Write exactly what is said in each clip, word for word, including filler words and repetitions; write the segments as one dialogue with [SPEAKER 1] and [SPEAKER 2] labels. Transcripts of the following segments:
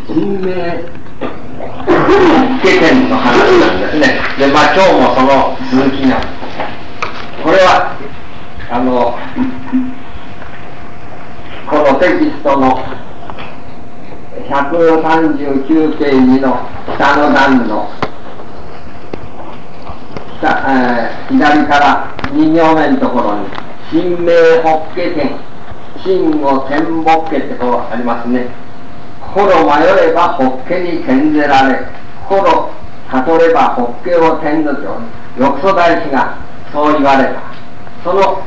[SPEAKER 1] 人命経験の話なんですね。で、まあ今日もその続きなんです。これはあのこのテキストのひゃくさんじゅうきゅうページの下の段の下、えー、左からに行目のところに神明法華経、真を天法華ってこうありますね。心迷えば法華に転ぜられ、心悟れば法華を転ずと欲祖大師がそう言われた。その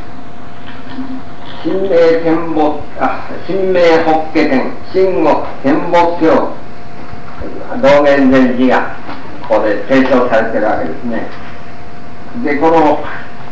[SPEAKER 1] 神明天法あ神明法華典、真を天法華を道元禅師がここで提唱されているわけですね。で、この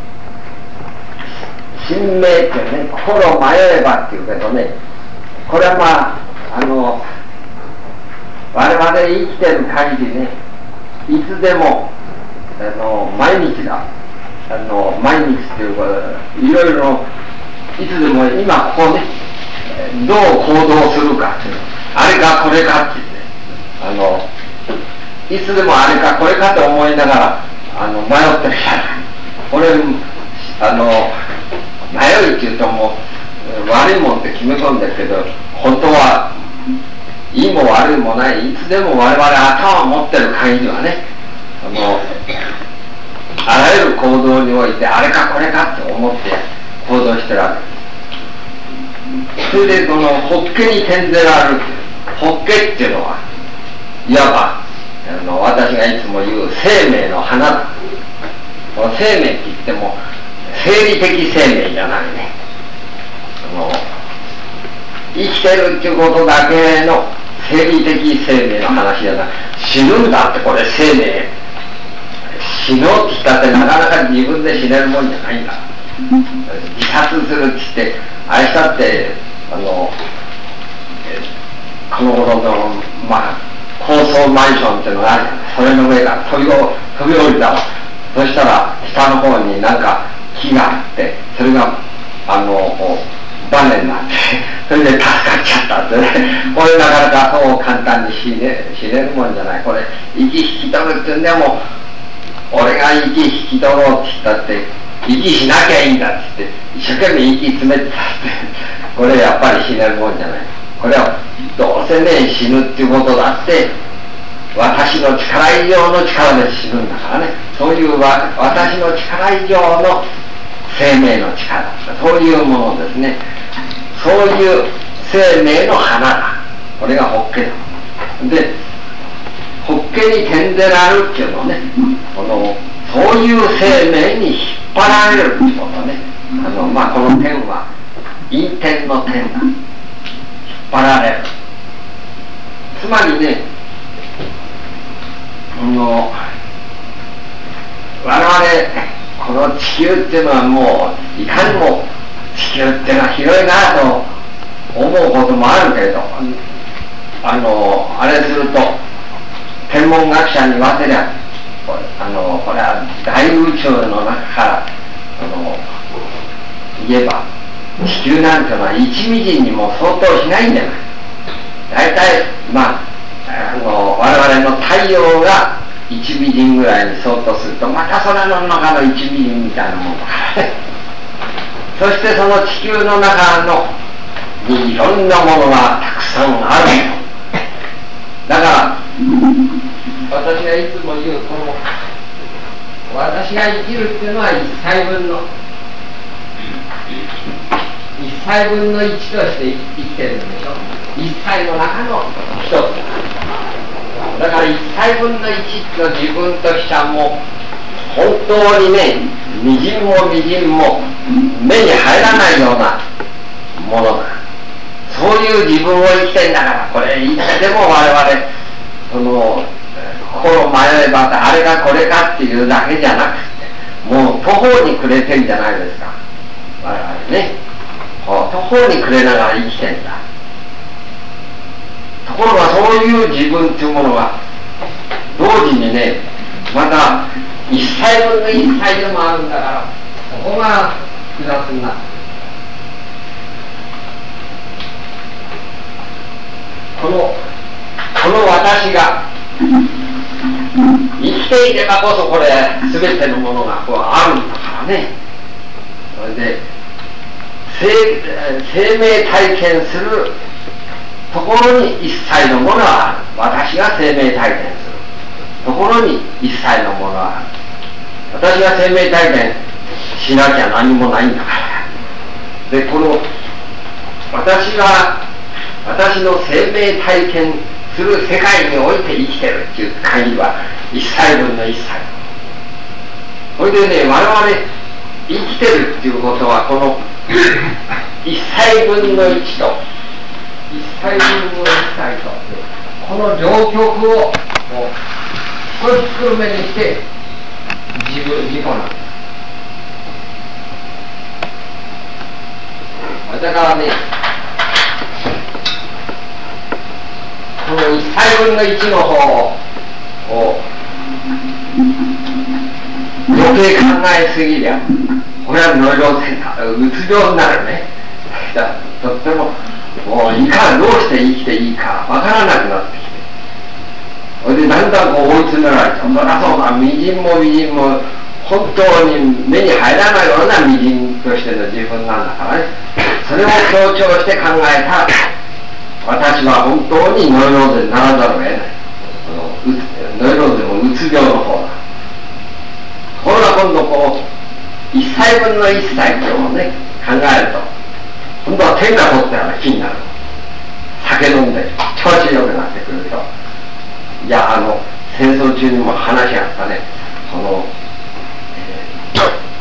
[SPEAKER 1] 神明っていうね、心迷えばっていうけどね、これはまああの我々生きてる限りね、いつでもあの毎日だあの毎日っていうかいろいろいつでも今ここねどう行動するかっていうあれかこれかっていうね、あのいつでもあれかこれかと思いながらあの迷ってるじゃない。これあの迷いっていうともう悪いもんって決め込んでるけど、本当はいいも悪いもない、いつでも我々頭を持ってる限りはね、あのあらゆる行動においてあれかこれかって思って行動してるわけです。それでこの法華に転ぜられる法華っていうのはいわばあの私がいつも言う生命の花だ。この生命って言っても生理的生命じゃないね。あの生きてるっていうことだけの生理的生命の話じゃない。死ぬんだってこれ生命、死のうって言ったってなかなか自分で死ねるもんじゃないんだ。自殺するって言ってあれしたってあのこの頃のまあ高層マンションっていうのがあるじゃない。それの上から飛び飛び降りたわ。そしたら下の方になんか木があってそれがあのバネになってそれで助かっちゃったってね。これなかなかそう簡単に死ね死ねるもんじゃない。これ息引き取るっていうんでも俺が息引き取ろうって言ったって息しなきゃいいんだって言って一生懸命息詰めてたってこれやっぱり死ねるもんじゃない。これはどうせね死ぬっていうことだって私の力以上の力で死ぬんだからね。そういうわ私の力以上の生命の力だ、そういうものですね。そういう生命の花だ。これが法華だ。で法華に転ぜられるっていうのはね、このそういう生命に引っ張られるっていうことね。あのまあこの点は因天の点だ。引っ張られる。つまりね、あの我々この地球っていうのはもういかにも地球っていうのは広いなと思うこともあるけれど、あのあれすると天文学者に言わせりゃあのこれは大宇宙の中からあの言えば地球なんていうのはいちミリにも相当しないんじゃない。大体まああの我々の太陽がいちミリぐらいに相当するとまたそれの中のいちミリみたいなものだからね。そしてその地球の中のにいろんなものがたくさんある。だから私がいつも言うこの私が生きるっていうのはいっさいぶんのいっさいぶんのいちとして生きてるんでしょ。いっさいの中の一つだからいっさいぶんのいちの自分としてはもう本当にねみじんもみじんも目に入らないようなものだ。そういう自分を生きてんだから、これいつでも我々その心迷えばあれかこれかっていうだけじゃなくてもう途方に暮れてんじゃないですか。我々ね途方に暮れながら生きてんだ。ところがそういう自分っていうものが同時にねまたいっさいぶんのいっさいでもあるんだから、ここが複雑になって、この私が生きていればこそこれ全てのものがこうあるんだからね。それで 生, 生命体験するところに一切のものはある。私が生命体験するところに一切のものはある。私が生命体験しなきゃ何もないんだから。でこの私が私の生命体験する世界において生きてるっていう限りは一切分の一切。それでね、我々生きてるっていうことはこの一切分の一と一切分の一切とこの両極をこうひっくるめにして自分自己なんです。だからね、この一切分の一の方を余計考えすぎりゃこれはノイローゼうつ病になるね。とってももういかどうして生きていいかわからなくなってきて、それでだんだんこう追い詰められて、そりゃそうだ、微塵も微塵も本当に目に入らないような微塵としての自分なんだからね。それを強調して考えた私は本当にノイローゼにならざるを得ない。ノイローゼもうつ病の方だ。ところが今度こう一切分の一切をね考えると今度は天が取ったような気になる。酒飲んで調子よくなってくると、いやあの戦争中にも話があったね。その、え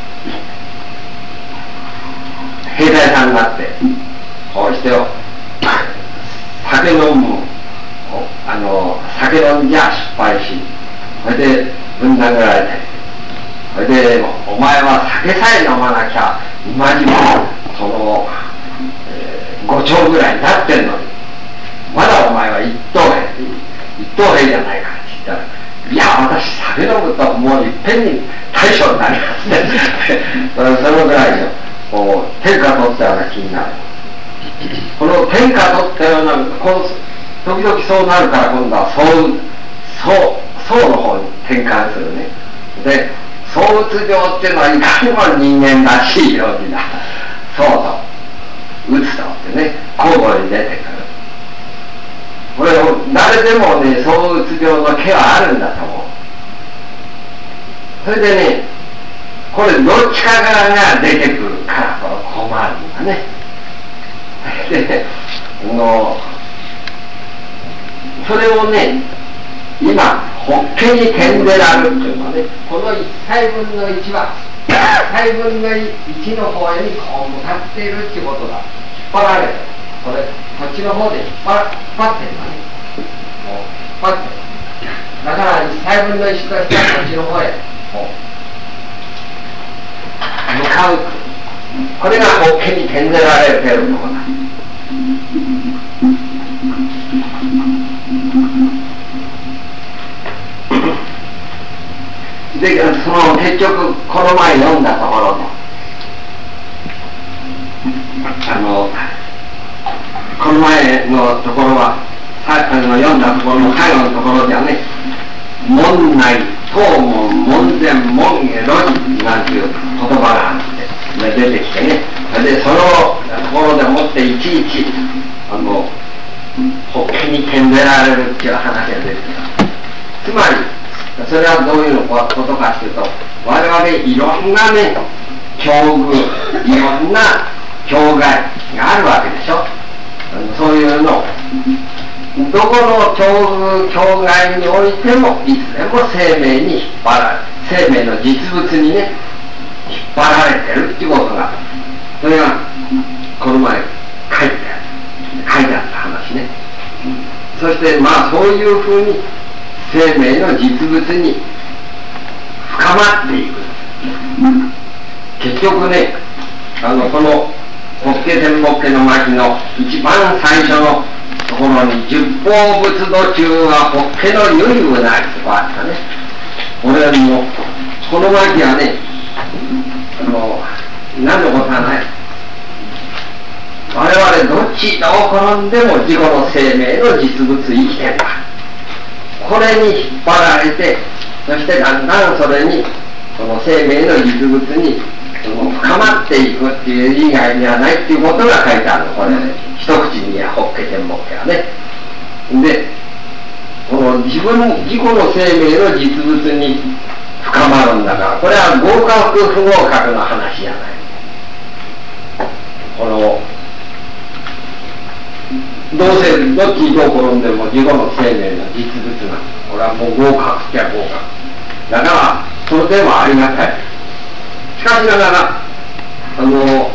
[SPEAKER 1] ー、兵隊さんになってこうしてよ酒飲むあの酒飲んじゃ失敗し、それでぶん殴られて、それでお前は酒さえ飲まなきゃ今にもその、えー、ご丁ぐらいになってんのにまだお前は一等兵一等兵じゃないかって言ったら、いや私酒飲むともういっぺんに大将になりますねそのぐらいのこう天下取ったような気になる。この天下取ったようなこの時々そうなるから今度はそうそうそうの方に転換するね。でそううつ病っていうのはいかにも人間らしい病気だ。そうとうつとってね交互に出てくる。これ誰でもねそううつ病の毛はあるんだと思う。それでねこれどっちかが出てくるからこれ困るんだね。でのそれをね今ホッケに点でらるっていうのはね、この一切分の一は一切分の一の方にこう向かっているっていうことが引っ張られてる。これこっちの方で引っ張、引っ張ってるのね。もう引っ張ってる。だから一切分の一としてはこっちの方へこう向かう。これがホッケに点でられてるところだ。でその結局この前読んだところであのこの前のところはあの読んだところの最後のところではね、門内東門門前門下路地なんていう言葉があって出てきてね、でそのところでもっていちいちあのホッケに点でられるっていう話が出てきた。つまりそれはどういうことかというと、我々いろんなね境遇いろんな境界があるわけでしょ。そういうのどこの境遇境界においてもいつでも生命に引っ張られ、生命の実物にね引っ張られてるっていうことが、それがこの前書いてある書いてあった話ね。そしてまあそういうふうに生命の実物に深まっていく。結局ねあのこの法華天目家の巻の一番最初のところに十方仏土中は法華の唯有なりとかあったね。これはもうこの巻はねあの何のことはない。我々どっちどう転んでも自己の生命の実物生きてるんだ。 これに引っ張られて、そしてだんだんそれにその生命の実物にその深まっていくっていう以外にはないっていうことが書いてあるの。これね、一口には法華天目家はね。でこの自分自己の生命の実物に深まるんだから、これは合格不合格の話じゃない。このどうせどっちにどう転んでも自己の生命の実物なんです。これはもう合格っちゃ合格だから、その点はありがたい。しかしながらあの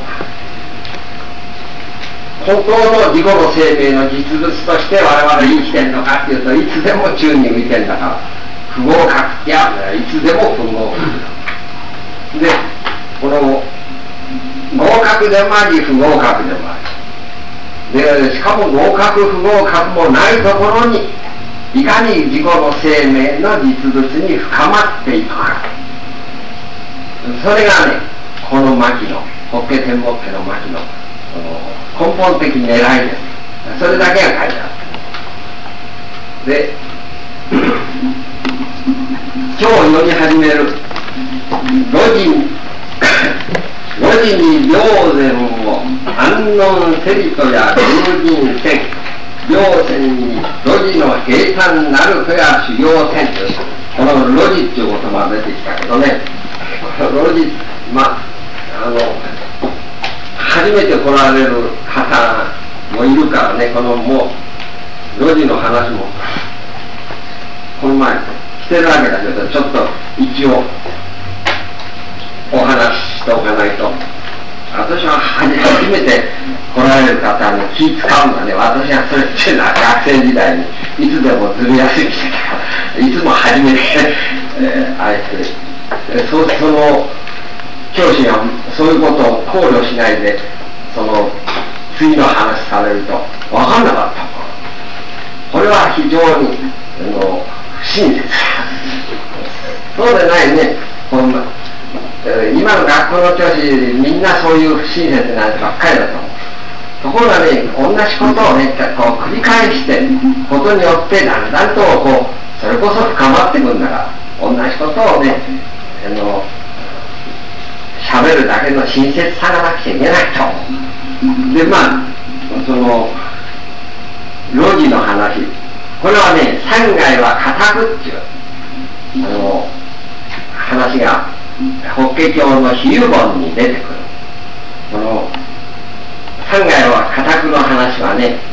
[SPEAKER 1] 本当の自己の生命の実物として我々生きてるのかっていうと、いつでも宙に浮いてるんだから、不合格ってやつはいつでも不合格で、この合格でもあり不合格でもある。でしかも合格不合格もないところにいかに自己の生命の実物に深まっていくか、それがね、この牧の法華天目家の牧の根本的狙いです。それだけが書いてある。で今日読み始める露地露地に霊然を安穏せりとや流人せん、霊然に露地の平坦なるとや修行せんという、この露地っていう言葉が出てきたけどね、この露地、まああの初めて来られる方もいるからね、このもう露地の話もこの前してるわけだけど、ちょっと一応お話ししておかないと。私は初めて来られる方に気使うのはね、私はそれっていうのは学生時代にいつでもずる休みしてたから、いつも初めて、えー、あえてそ, その教師がそういうことを考慮しないでその次の話されると分かんなかった。これは非常にあの不親切。そうでないね、こんな今の学校の教師みんなそういう不親切なやつばっかりだと思う。ところがね、同じことをねこう繰り返してことによってだんだんとこうそれこそ深まってくるんだから、同じことをねあの喋るだけの親切さがなくちゃいけないと。でまあその露地の話、これはね三界は固くっていうあの話が法華経の比喩本に出てくる。この三界は固くの話はね、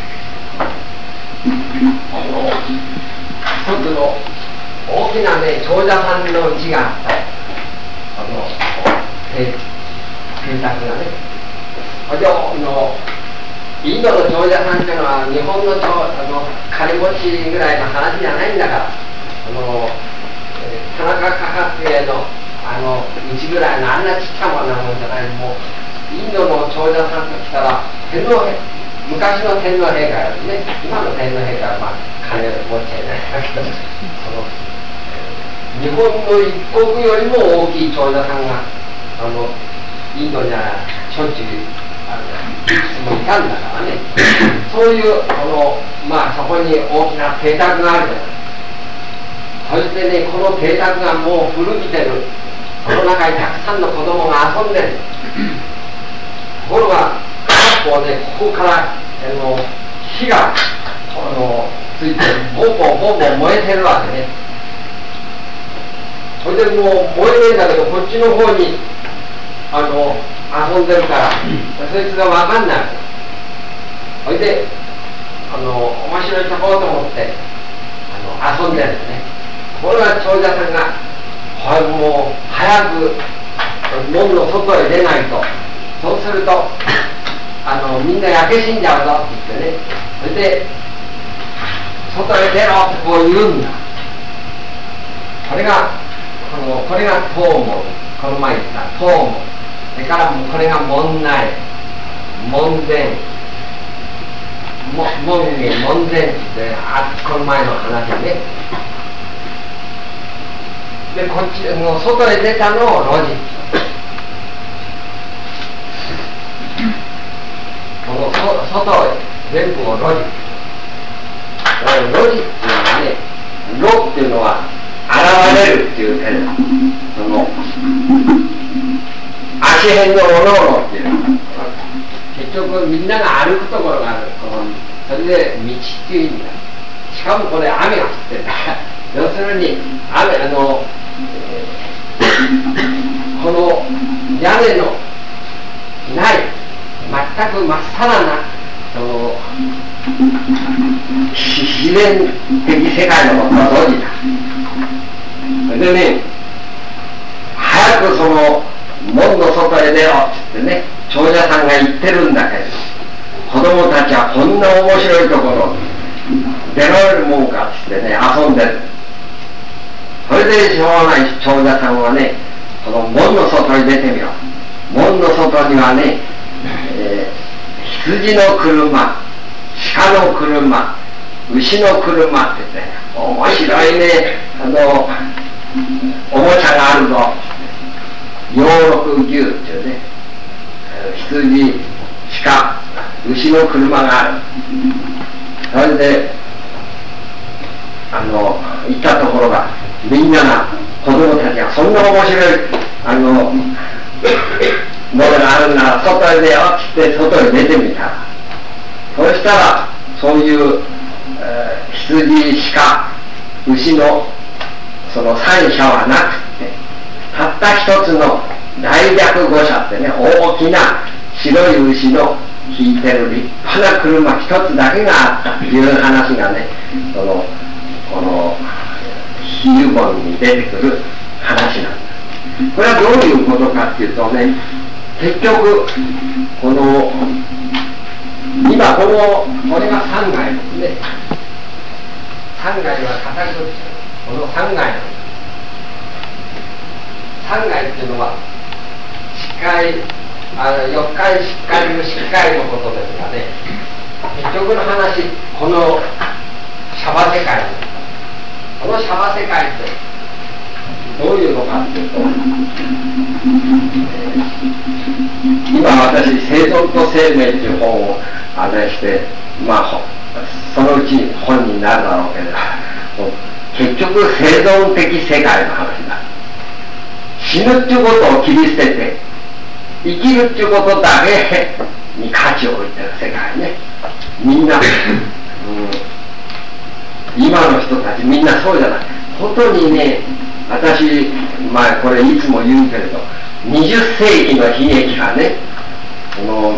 [SPEAKER 1] この一つの大きなね長者さんの字があった。あの邸宅がね、のインドの長者さんっていうのは日本のあの金持ちぐらいの話じゃないんだから、あの田中角栄のあのうちぐらいのあんなちっちゃなものじゃない。もうインドの長者さんときたら天皇昔の天皇陛下よりね、今の天皇陛下はまあ金持っちゃいないだけど、その日本の一国よりも大きい長者さんがあのインドにはしょっちゅうあのいくつもいたんだからね。そういうこのまあそこに大きな邸宅があるじゃない。そしてね、この邸宅がもう古びてる。この中にたくさんの子供が遊んでる。ところが片方ね、ここからあの火があのついてボンボンボンボン燃えてるわけね。それでもう燃えねえんだけど、こっちの方にあの遊んでるから、そいつが分かんない。それであの面白いところと思ってあの遊んでるんですね。これは長者さんがこれもう早く門の外へ出ないと、そうするとあのみんな焼け死んじゃうぞって言ってね、それで外へ出ろってこう言うんだ。これがこのこれが東門、この前言った東門、それからもうこれが門内、門前、門下門前って言って、あこの前の話ね。でこっちの外へ出たのを露地、この外へ全部を露地、露地っていうのはね、 炉っていうのは現れるっていう点、その足辺のおのおのっていう結局みんなが歩くところがある、それで道っていう意味だ。しかもこれ雨が降ってるから要するに雨あの、えー、この屋根のない全く真っさらなその自然的世界のことが同時だ。それでね、早くその門の外へ出ようってね長者さんが言ってるんだけど、子供たちはこんな面白いところ出られるもんかってね遊んでる。それでしょうがない長者さんはね、その門の外に出てみよう。門の外にはね、えー、羊の車、鹿の車、牛の車って言って面白いね、あのおもちゃがあるぞ。養六牛っていうね、羊、鹿、牛の車がある。それであの行ったところがみんなが子供たちがそんな面白いあのものがあるなら外へ出ようって外へ出てみた。そしたらそういう、えー、羊、鹿、牛のその三者はなくってたった一つの大白五車ってね、大きな白い牛の引いてる立派な車一つだけがあったという話がね、そのこの比喩本に出てくる話なんです。これはどういうことかっていうとね、結局この今このこれが三階ですね。三階は片言です。この三階三階っていうのは四階あの四階四階の四階のことですがね、結局の話このシャバ世界、このシャバ世界ってどういうのかっていうと、えー、今私生存と生命っていう本をあれしてまあそのうちに本になるだろうけど結局生存的世界の話だ。死ぬっていうことを切り捨てて生きるっていうことだけに価値を置いてる世界ね。みんな、うん、今の人たちみんなそうじゃない。本当にね、私まあこれいつも言うけれどにじゅっ世紀の悲劇がね、この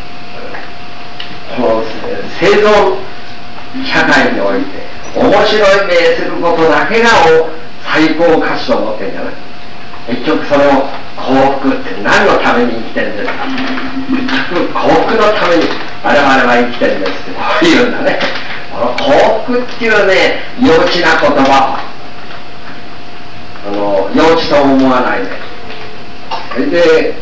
[SPEAKER 1] この生存社会において面白い目することだけが最高価値と思ってるんじゃない。結局その幸福って何のために生きてるんですか。結局幸福のために我々は生きてるんですってこう言うんだね。この幸福っていうね幼稚な言葉をあの幼稚と思わないで、それで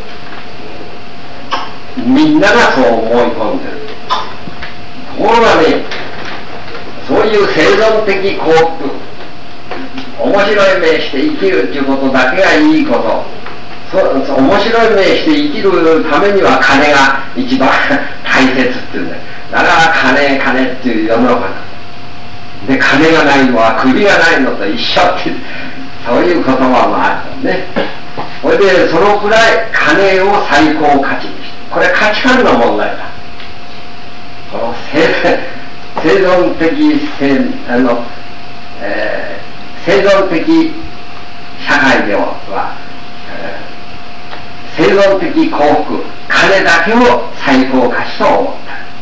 [SPEAKER 1] みんながそう思い込んでる。ところがね、そういう生存的幸福、面白い目して生きるっていうことだけがいいこと、そそ面白い目して生きるためには金が一番大切っていうんだよ。だから金金っていう世の中で、金がないのは首がないのと一緒ってそういう言葉もあるんね。それでそのくらい金を最高価値にして、これ価値観の問題だ。この生生存的生あの、えー生存的社会では、えー、生存的幸福、金だけを最高価値と思った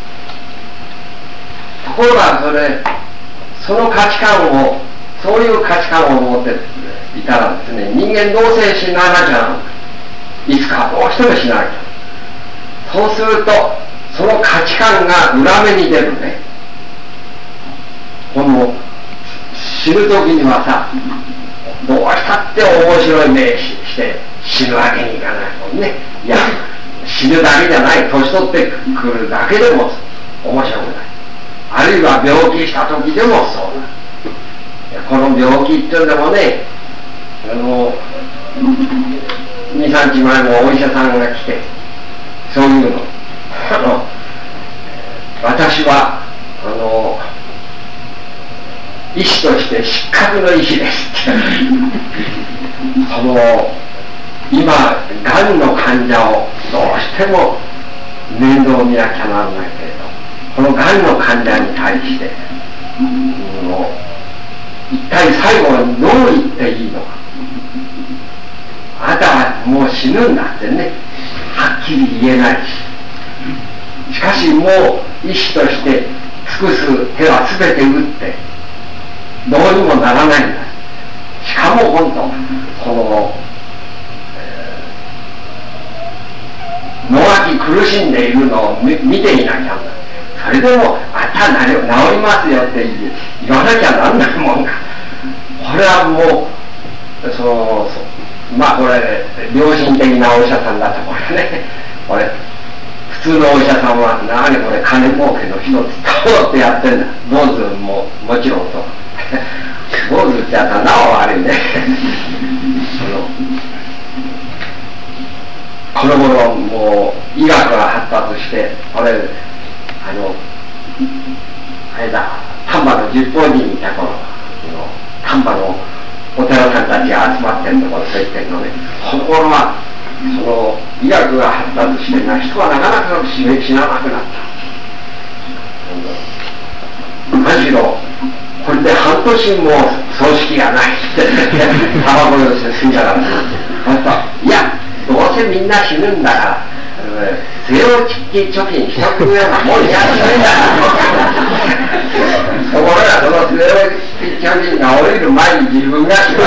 [SPEAKER 1] 。ところがそれ、その価値観を、そういう価値観を持っていたらですね、人間どうせ死ななきゃいつかどうしても死ななきゃ。そうすると、その価値観が裏目に出るね。この死ぬ時にはさ、どうしたって面白い目して死ぬわけにいかないもんね。いや、死ぬだけじゃない、年取ってくるだけでも面白くない。あるいは病気した時でもそうだ。この病気っていうのもね、あのにさんにちまえもお医者さんが来て、そういうの、あの私はあの医師として失格の医師ですってその今がんの患者をどうしても面倒見なきゃならないけれど、このがんの患者に対して、うん、一体最後にどう言っていいのか。あなたはもう死ぬんだってね、はっきり言えないし、しかしもう医師として尽くす手は全て打ってどうにもならないんだ。しかも本当この、えー、野脇苦しんでいるのを見ていなきゃな。それでもあんた治りますよって言わなきゃなんないもんか。これはもうそのまあこれ良心的なお医者さんだとこれね、これ普通のお医者さんは何これ金儲けの一つとってやってんだ。坊主ももちろんと坊主ってやったらなお悪いねこの頃もう医学が発達して、これあのあれだ丹波の十方寺にいた頃の丹波のお寺さんたちが集まってるところそう言ってるのね。この頃はその医学が発達してな人はなかなか死ななくなった。むしろこれで半年も葬式がないってタバコを死んだからいやどうせみんな死ぬんだから末置き貯金しとくようなもんやってんだところがその末置き貯金が降りる前に自分が死ぬ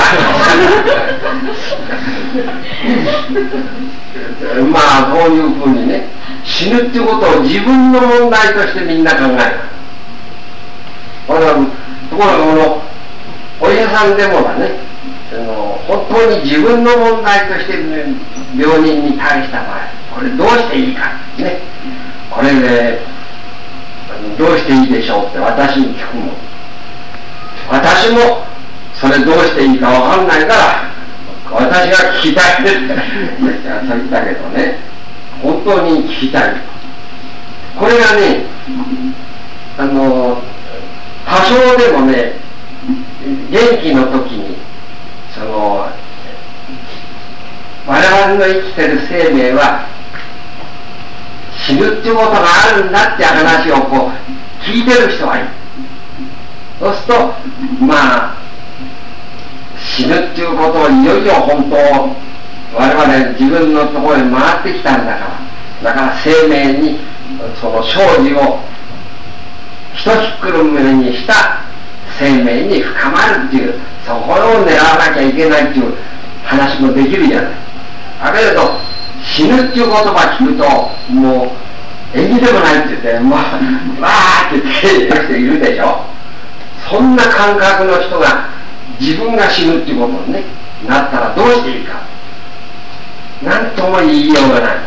[SPEAKER 1] まあこういうふうにね、死ぬっていうことを自分の問題としてみんな考える。これはところがこのお医者さんでもだね、その本当に自分の問題として病人に対した場合、これどうしていいかね、これでどうしていいでしょうって私に聞くもん。私もそれどうしていいかわかんないから私が聞きたいってそう言ったけどね、本当に聞きたい。これがね、あの多少でもね元気の時にその我々の生きてる生命は死ぬっていうことがあるんだって話をこう聞いてる人はいる。そうするとまあ死ぬっていうことをいよいよ本当我々自分のところに回ってきたんだから、だから生命にその生死をひとひっくるめにした生命に深まるっていう、そこを狙わなきゃいけないっていう話もできるじゃない。だけれど死ぬっていう言葉聞くともう縁起でもないって言ってもうわーって言ってる人いるでしょ。そんな感覚の人が自分が死ぬっていうことに、ね、なったらどうしていいか何とも言いようがない。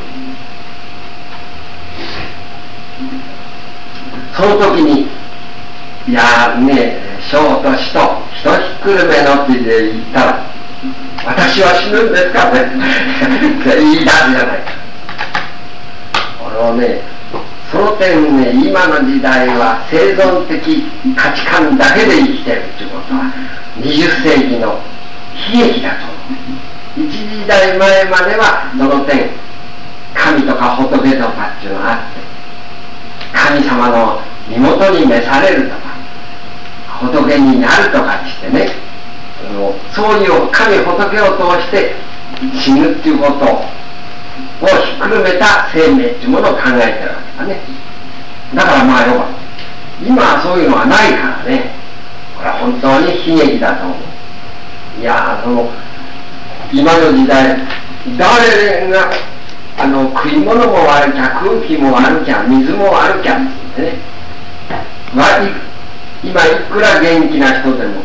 [SPEAKER 1] その時にいやね生と死とひとひっくるめのって言ったら私は死ぬんですかね言い出すじゃないか。これをねその点ね、今の時代は生存的価値観だけで生きてるっていうことはにじゅっせいきの悲劇だと思う。一時代前まではその点神とか仏とかっていうのがあって、神様の身元に召されるとか仏になるとかって言ってね、そういう神仏を通して死ぬっていうことをひっくるめた生命っていうものを考えてるわけだね。だからまあよかった今はそういうのはないからね、これは本当に悲劇だと思う。いやその今の時代誰があの食い物も悪きゃ空気も悪きゃ水も悪きゃってね、まあ、今いくら元気な人でも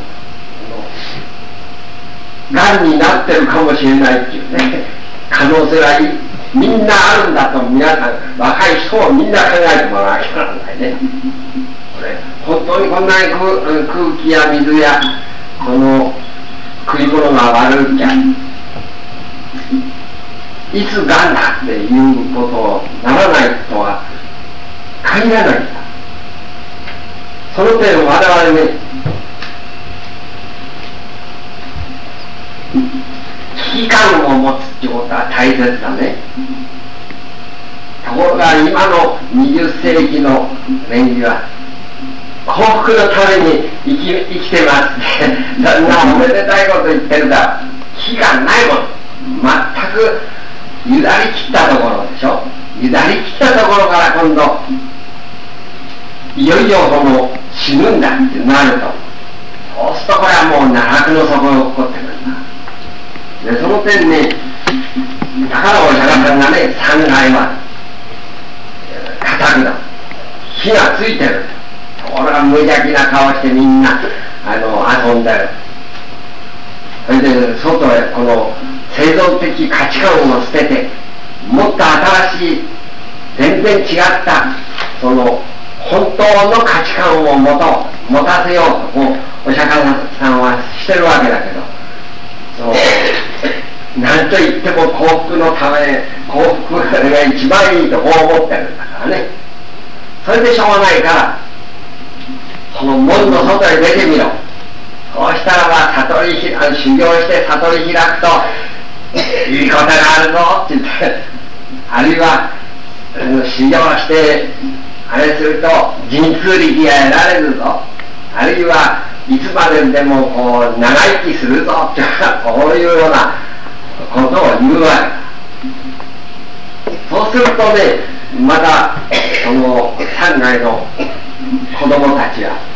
[SPEAKER 1] がんになってるかもしれないっていうね可能性がみんなあるんだと皆さん若い人もみんな考えてもらわなきゃならないね。これ本当にこんなに 空, 空気や水やその食い物が悪きゃいつがんだっていうことにならないとは限らないんだ。その点我々ね危機感を持つってことは大切だね。ところが今のにじゅっせいきの連中は幸福のために生き、生きてますってそんなおめでたいこと言ってるから危機感ないもん。全くゆだり切ったところでしょ。ゆだり切ったところから今度いよいよその死ぬんだってなると、そうするとこれはもう奈落の底に落っこってくるんだ。でその点ね、だからお釈迦さんがね、三害は固くだ、火がついてる。ところが無邪気な顔してみんなあの遊んでる。それで外へこの生存的価値観を捨てて、もっと新しい全然違ったその本当の価値観をもと持たせようとこうお釈迦さんはしてるわけだけど、その何と言っても幸福のため、幸福が一番いいとこう思ってるんだからね。それでしょうがないから、その門の外へ出てみろ。そうしたらば悟りあの修行して悟り開くといいことがあるぞって言って、あるいは修行してあれすると神通力が得られるぞ、あるいはいつまででもこう長生きするぞってこういうようなことを言うわけ。そうするとね、またその三害の子供たちは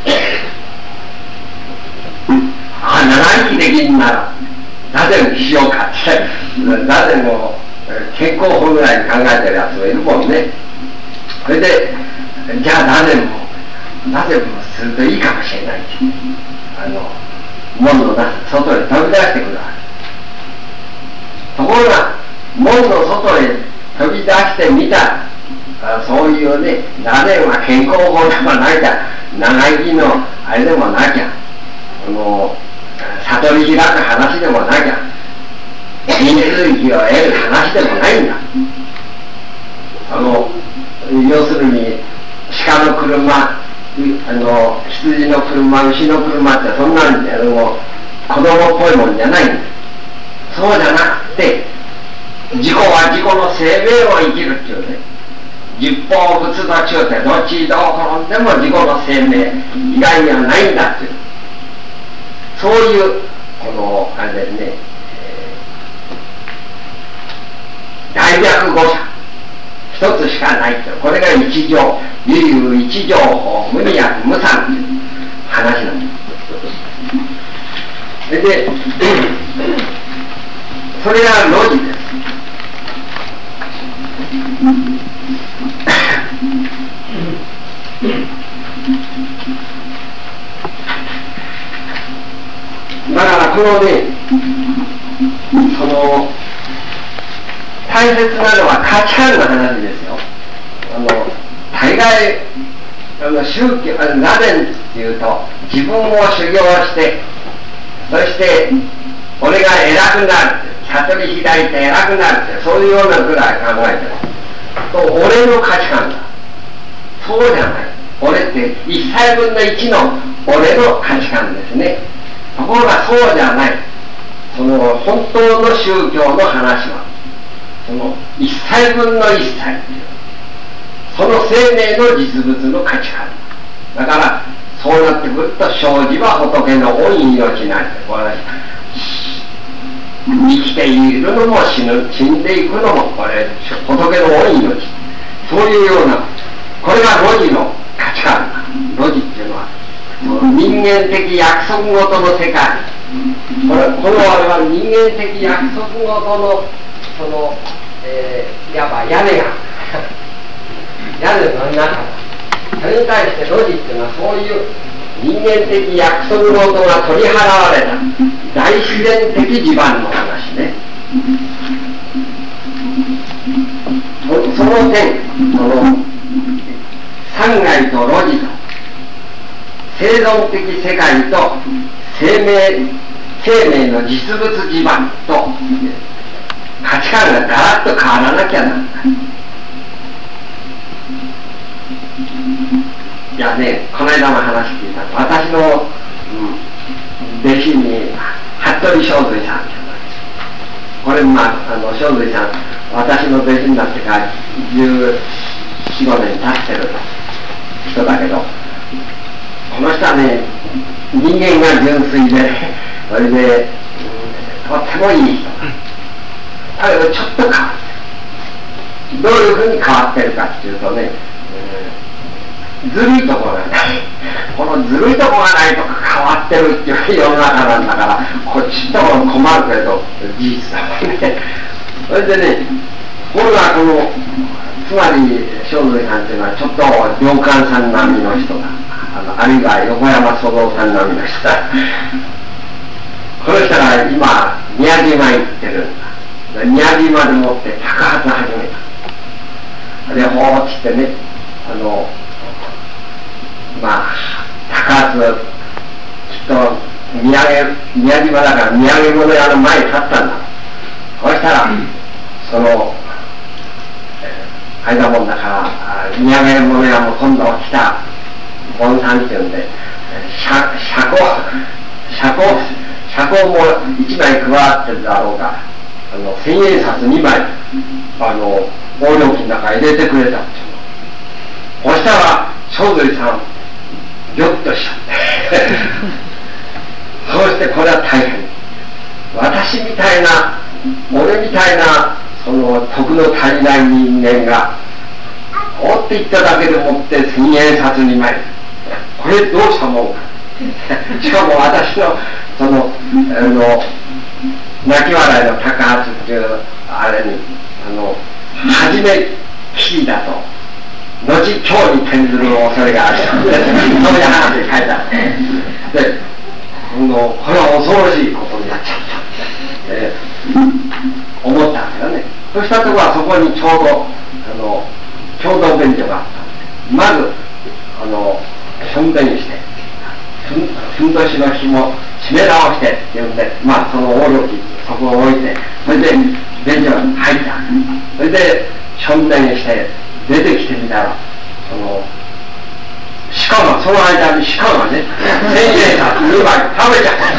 [SPEAKER 1] あ、長生きできんならなぜにしようかってなぜも健康法ぐらいに考えてるやつもいるもんね。それでじゃあなぜもなぜもするといいかもしれないって、あの門の外へ飛び出してくるわけ。ところが門の外へ飛び出してみたら、そういうね、なぜが健康法でもなきゃ長生きのあれでもなきゃ、あの悟り開く話でもなきゃ神通力を得る話でもないんだ。あの要するに鹿の車、あの羊の車、牛の車ってそんなんであの子供っぽいもんじゃないんだ。そうじゃなくて、自己は自己の生命を生きるっていうね、十方仏の中でどっちどう転んでも自己の生命以外にはないんだっていう、そういうこのあれですね、えー、大逆語者一つしかないって、これが一条有有一条法無二薬無三という話なんです。それでそれが論理です。だからこのね、その大切なのは価値観の話ですよ。あの大概あの宗教あのなぜっていうと、自分を修行してそして俺が偉くなる、悟り開いて偉くなるって、そういうようなぐらい考えてると俺の価値観だ。そうじゃない。俺って一切分の一の俺の価値観ですね。ところがそうじゃない。その本当の宗教の話はその一切分の一切っていう、その生命の実物の価値観だから、そうなってくると生じは仏の御命なりで、これ生きているのも死ぬ、死んでいくのもこれ仏の御命、そういうような、これがロジの価値観だ。ロジっていうのは人間的約束ごとの世界、これこの我々人間的約束ごとのその、えー、いわば屋根が屋根の中、それに対してロジっていうのはそういう人間的約束ごとが取り払われた大自然的地盤の話ね。その点、その三害とロジと生存的世界と生命生命の実物地盤と価値観がガラッと変わらなきゃならない。いやね、この間の話聞いた、私の、うん、弟子に服部正髄さんっていうのがこれまあ、あの正髄さん、私の弟子になってからじゅうよん、ごねん経ってる人だけど、この人はね、人間が純粋で、それで、うん、とってもいい人だけどちょっと変わってる。どういうふうに変わってるかっていうとね、うん、ずるいところがない。このずるいところがないと変わってるっていう世の中なんだから、こっちところ困るけれど事実だもんね。それでね、これがこのつまり正髄さんっていうのはちょっと良寛さん並みの人だ、あのあるいは横山祖蔵さん並みの人だ。この人が今宮島に行ってるんだ。宮島でもって高発始めた。でほーっつってね、あのまあ高発きっと宮宮島だから土産物屋の前に立ったんだ。そしたら、うん、その間もんだから土産物屋も今度来たボンさんっていうんで車庫車庫車庫もいちまい加わってるだろうが、あの千円札にまいあの大料金の中入れてくれたっていうの。そしたら正髄さんギョッとしちゃってそうしてこれは大変。私みたいな俺みたいなその徳の足りない人間がおって言っただけでもって千円札にまい、これどうしたもんかしかも私のそのあの泣き笑いの高発っていうあれにあの初めキーだと後今日に転ずる恐れがあるそういう話で書いてあってで、あのこれは恐ろしいことになっちゃった、えー、思ったんだよね。そうしたところはそこにちょうどあの共同便所があった。まずあのしょんべんしてふんどしの紐締め直してっていうんで、まあその大料金そこを置いて、それで便所に入った。それでしょんべんして出てきてみたら、その鹿がその間に鹿がね千円札にまい食べちゃった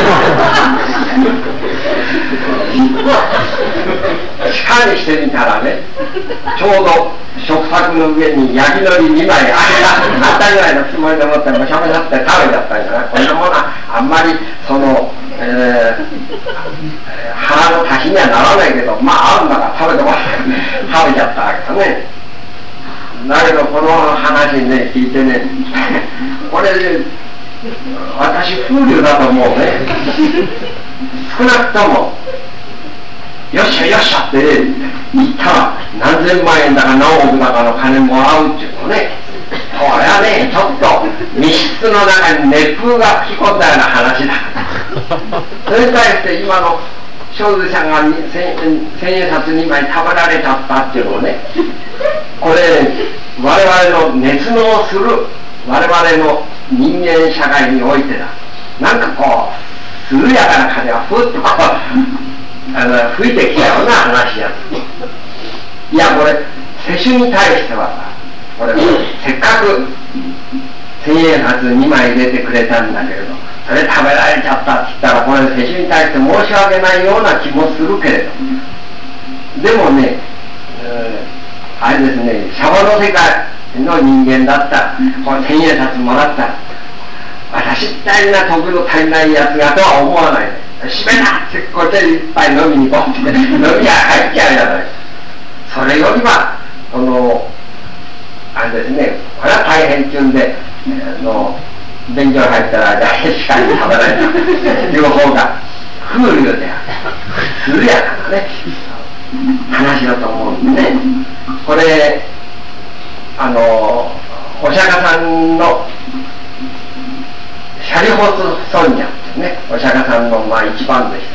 [SPEAKER 1] 鹿にしてみたらね、ちょうど食卓の上に焼き海苔にまいあったぐらいのつもりでもってもしゃもしゃって食べちゃったんじゃない。こんなものはあんまりその、えー、腹の足しにはならないけど、まあ合うんだから食べてもらって食べちゃったわけだね。だけどこの話ね聞いてねこれ私風流だと思うね。少なくともよっしゃよっしゃって言ったら何千万円だか何億だかの金もらうっていうのね、これはねちょっと密室の中に熱風が吹き込んだような話だそれに対して今の正髄さんが千円札にまい食べられちゃったっていうのをね、これ我々の熱納する我々の人間社会においてだ、なんかこう涼やかな風がふっとこうあの吹いてきたような話や。いやこれ世襲に対してはさ、これせっかく千円札にまい入れてくれたんだけれど、それ食べられちゃったって言ったらこれ世襲に対して申し訳ないような気もするけれど、でもね、えー、あれですね、シャバの世界の人間だったらこの千円札もらったら私みたいな徳の足りないやつがとは思わないで、閉めなってこうやっていっぱい飲みに行こうって飲み屋入っちゃうじゃない。それよりはこのあれですね、これは大変っていうんであの便所入ったら誰しかに食べられたという方が風流である涼やかなね話だと思うんでね。これあのお釈迦さんのシャリホツ尊者ってね、お釈迦さんのまあ一番でした。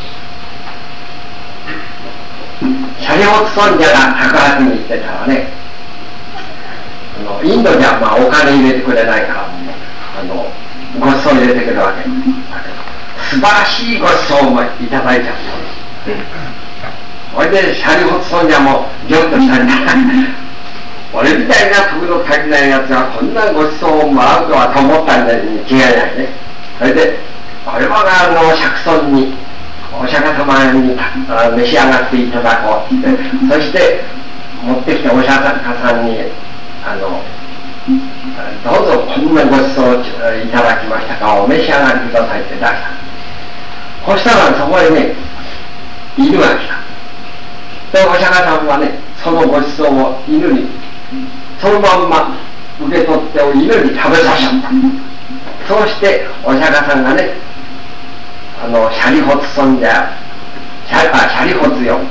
[SPEAKER 1] シャリホツ尊者が高発にしてたらね、あのインドじゃまあお金入れてくれないからあのごちそう入れてくるわけ。素晴らしいごちそうもいただいちゃった。それでシャリホツ尊者もギョッとしたんだ俺みたいな徳の足りないやつがこんなごちそうをもらうとはと思ったんでに違いないね。それでこれはあの釈尊にお釈釈迦様に召し上がっていただこうって、そして持ってきたお釈迦さんにあのどうぞこんなごちそうをいただきましたか、お召し上がりくださいって出した。そしたらそこへね犬が来た。でお釈迦さんはねそのごちそうを犬にそのまんま受け取って犬に食べさせちゃった。そうしてお釈迦さんがねあのシャリホツ尊者シャあシャリホツよ、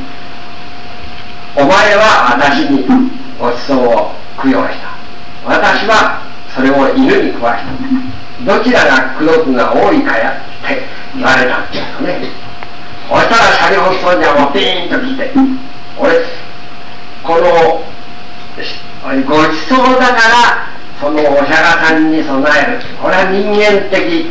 [SPEAKER 1] お前は私にごちそうを供養した、私はそれを犬に食わした、どちらが功徳が多いかやって言われたっていうのね。そしたらシャリホツ尊者もピーンと来て、俺このごちそうだからそのお釈迦さんに備える、これは人間的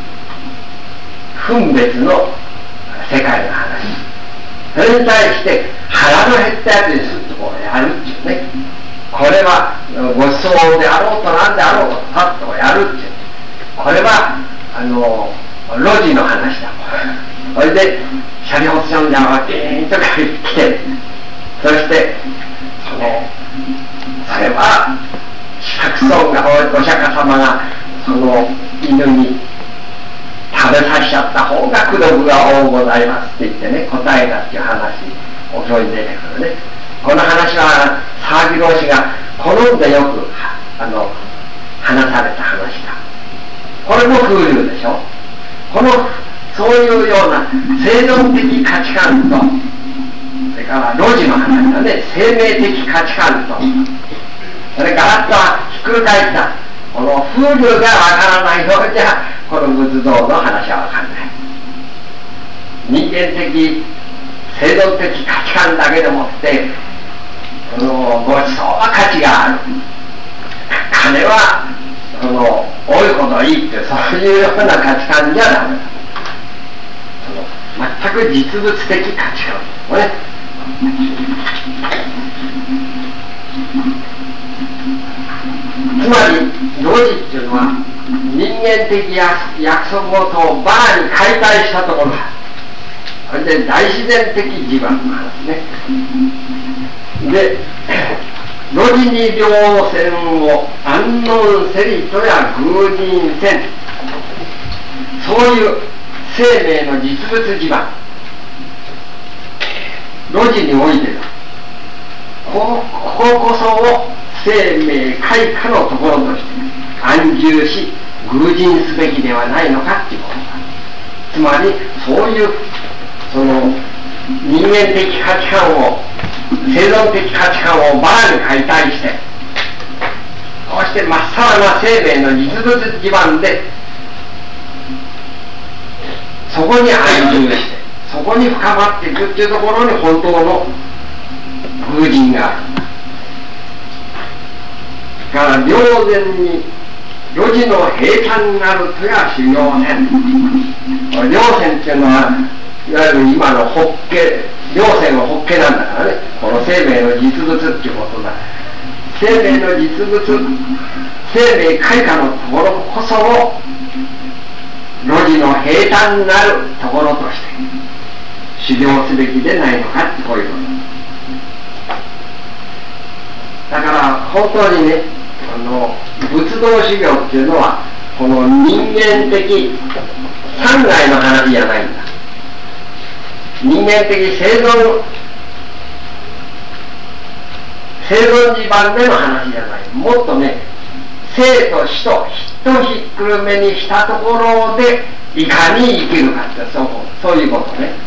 [SPEAKER 1] 分別の世界の話。それに対して腹の減ったやつにするとこうやるっていうね、これはごちそうであろうとなんであろうとパッとやるっていう、これはあの路地の話だ。それでシャリホツ尊者はピーンと来て、そしてそのそれは釈尊がお釈迦様がその犬に食べさせちゃった方が功徳が多ございますって言ってね答えたっていう話お経に出てくるね。この話は沢木老師が好んでよくあの話された話だ。これも風流でしょ。このそういうような生存的価値観と、それから路地の話だね、生命的価値観と、それからあとはひっくり返ったこの風流がわからないのじゃこの仏像の話はわかんない。人間的生存的価値観だけでもってこのごちそうは価値がある、金はその多いほどいいってそういうような価値観じゃダメだ。その全く実物的価値観これつまり路地っていうのは人間的約束事をバラに解体したところだ。それで大自然的地盤の話ね。で路地に両線を安穏せりとや偶人せん、そういう生命の実物地盤路地においてだ。こここそを生命開花のところとして安住し偶人すべきではないのかっていうことだ。つまりそういうその人間的価値観を生存的価値観をバラに解体してこうしてまっさらな生命の実物地盤でそこに安住してそこに深まっていくっていうところに本当の偶人がある。だから霊前に路地の平坦なるとや修行線、稜線っていうのはいわゆる今の法華稜線は法華なんだからね、この生命の実物っていうことだ。生命の実物生命開花のところこそを路地の平坦なるところとして修行すべきでないのかってこういうことだから本当にねあの仏道修行っていうのはこの人間的三害の話じゃないんだ。人間的生存生存地盤での話じゃない。もっとね生と死と人ひっくるめにしたところでいかに生きるかってそう、そういうことね。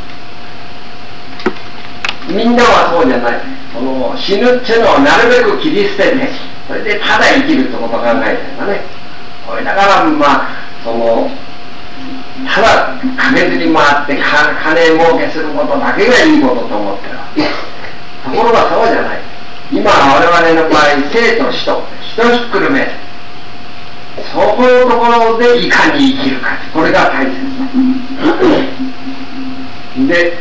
[SPEAKER 1] みんなはそうじゃない。その死ぬっていうのをなるべく切り捨ててそれでただ生きるってことを考えてるんだね。これだからまあそのただ駆けずり回って金儲けすることだけがいいことと思ってるわけ。ところがそうじゃない。今我々の場合生と死と人ひっくるめそこのところでいかに生きるかこれが大切で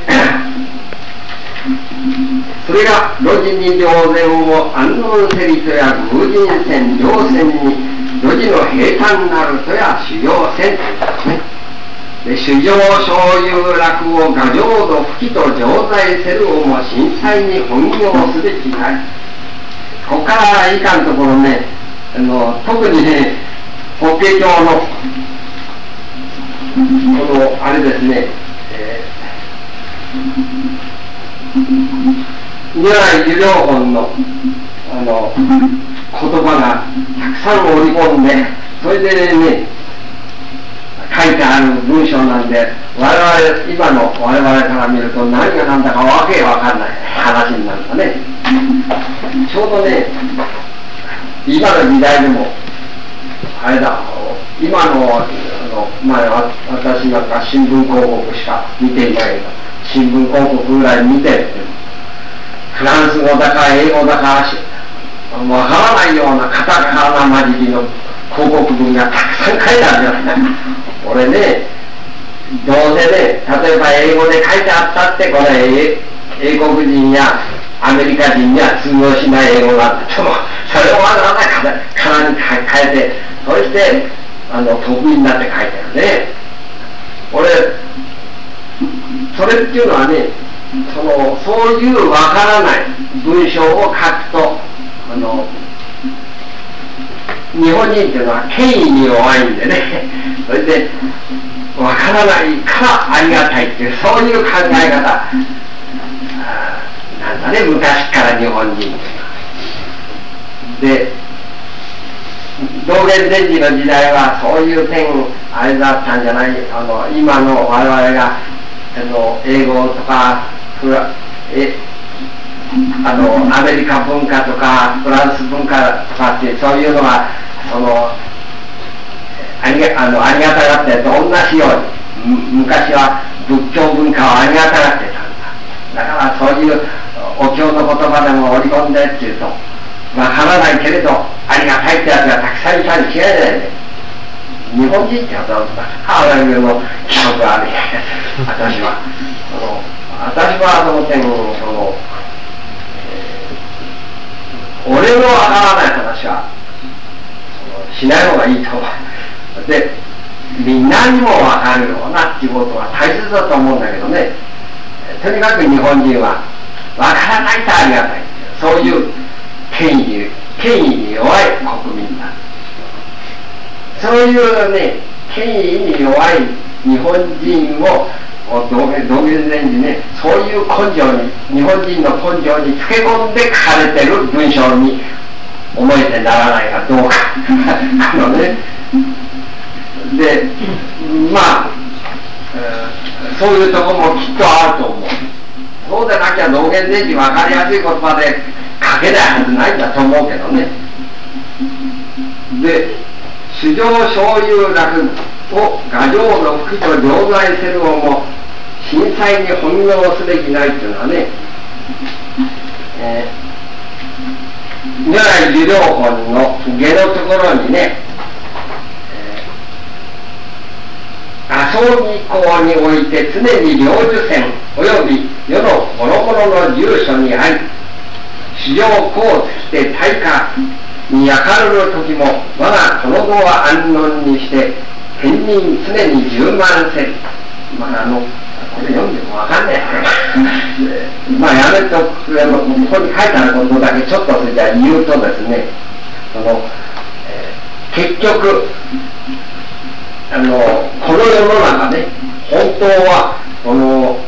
[SPEAKER 1] それが路地に両然を安穏せりとや偶人線両線に路地の平坦なるとや修行線ということね。 で主上所有楽を牙浄土吹きと常在せるをも震災に本業すべきない。ここからいかんところね、あの特にね、法華経のこのあれですね、えー、如来寿量本のあの言葉がたくさん織り込んで、それでね書いてある文章なんで、我々今の我々から見ると何が何だかわけわかんない話になるんだね。ちょうどね、今の時代でもあれだ、今のあの前は私なんか新聞広告しか見ていないけど、新聞広告ぐらい見てるってフランス語だか英語だかわからないようなカタカナ混じりの広告文がたくさん書いてあるじゃない。俺ね、どうせね、例えば英語で書いてあったって、これ英国人やアメリカ人には通用しない英語なんだと、それをわざわざカナに変えて、そしてあの得意になって書いてあるね。俺それっていうのはね、そのそういうわからない文章を書くと、あの日本人っていうのは権威に弱いんでね、それでわからないからありがたいっていう、そういう考え方なんだね、昔から日本人で。道元禅師の時代はそういう点あれだったんじゃない。あの今の我々があの英語とかフラえあのアメリカ文化とかフランス文化とかってそういうのがそのありが、あのありがたがって同じように昔は仏教文化をありがたがってたんだ。だからそういうお経の言葉でも織り込んでっていうとわからないけれどありがたいってやつがたくさんいたに違いないね。日本人ってやつはあらゆるの記憶がある私はその私はその点その、えー、俺のわからない話はそのしない方がいいと思う。でみんなにもわかるようなっていうことは大切だと思うんだけどね。とにかく日本人はわからないとありがたい、そういう権威に権威に弱い国民だ。そういうね権威に弱い日本人を道元禅師ね、そういう根性に日本人の根性につけ込んで書かれてる文章に思えてならないかどうかあのね、でまあ、えー、そういうところもきっとあると思う。そうでなきゃ道元禅師分かりやすい言葉で書けないはずないんだと思うけどね。で主上所有楽を牙浄土吹きと常在せるをも震災に本業すべきないっていうのはね、えー、如来寿量本の下のところにね、阿僧尼公において常に領受線および世の諸々の住所にあり、主上公を尽きて大化に焼かれる時も我がこの後は安穏にして天人常に充満せり。まああのこれ読んでも分かんないまあやめとくれもここに書いてあることだけちょっとそれじゃ言うとですね、その、えー、結局あのこの世の中ね、本当はこの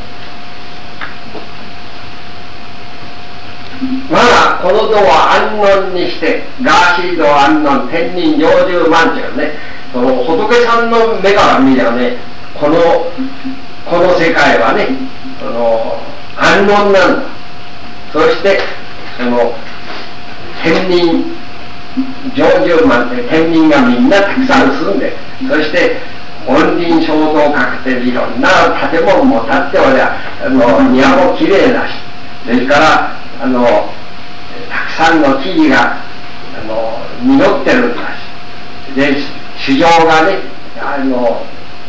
[SPEAKER 1] 我がこの度は安穏にしてガーシード安穏天人常住満っていうね、その仏さんの目から見ればね、このこの世界はね、その安穏なんだ。そしてその天人常住満って天人がみんなたくさん住んで、そして恩林肖像確定いろんな建物も建っておりゃ、あの庭もきれいだし、それからあのたくさんの木々があの実ってるんだし、で市場がね、あの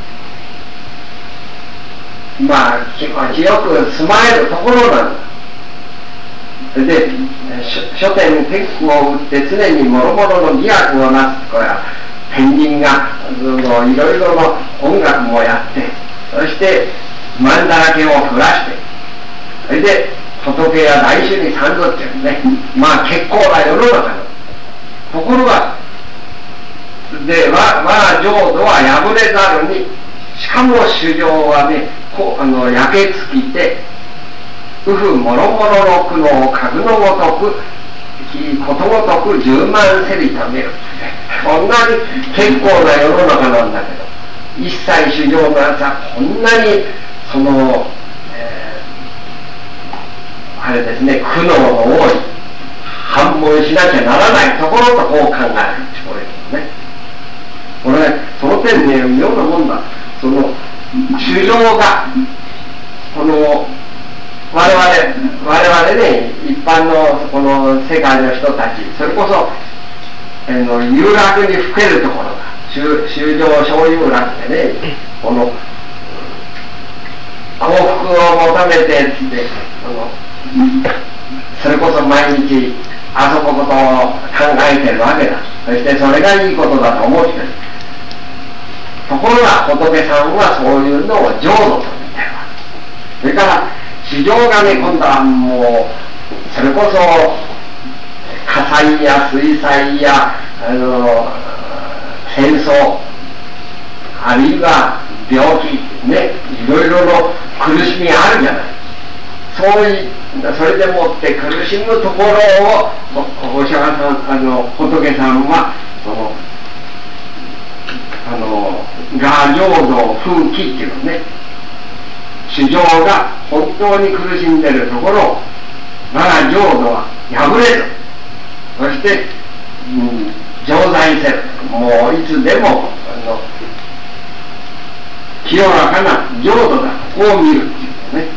[SPEAKER 1] まあ気持ちよく住まえるところなんだ。で書店テックを打って常に諸々の美薬をなす、これは天人がいろいろの音楽もやってそして曼荼羅剣を降らして、それで仏や大衆に参ずっていうね、まあ結構な世の中の。ところが、で、我が浄土は破れざるに、しかも衆生はね、こあの焼け尽きて、うふもろもろの苦悩をかぐのごとく、ことごとく十万せりと見る。こんなに結構な世の中なんだけど、一切衆生のやつはこんなに、その、えー、あれですね、苦悩の多い、反問しなきゃならないところとこう考えるってこれですね。これ、その点ね、妙なもんだ。その、衆生が、この、我々、我々ね、一般のこの世界の人たち、それこそ、あの有楽にふけるところが、衆生小有楽でね、この、幸福を求めてって、この、それこそ毎日、あそこことを考えてるわけだ。そしてそれがいいことだと思ってる。ところが仏さんはそういうのを浄土と見てるわけ。それから、市場がね、今度はもう、それこそ、火災や水災や、あの、戦争、あるいは病気、ね、いろいろの苦しみがあるじゃない。そういう、それでもって苦しむところを、お釈迦さん、あの、仏さんは、その、あの、が浄土風紀っていうのね、衆生が本当に苦しんでいるところを我が浄土は破れず、そして、うん、常在せる、もういつでもあの清らかな浄土だとこう見るっていうね。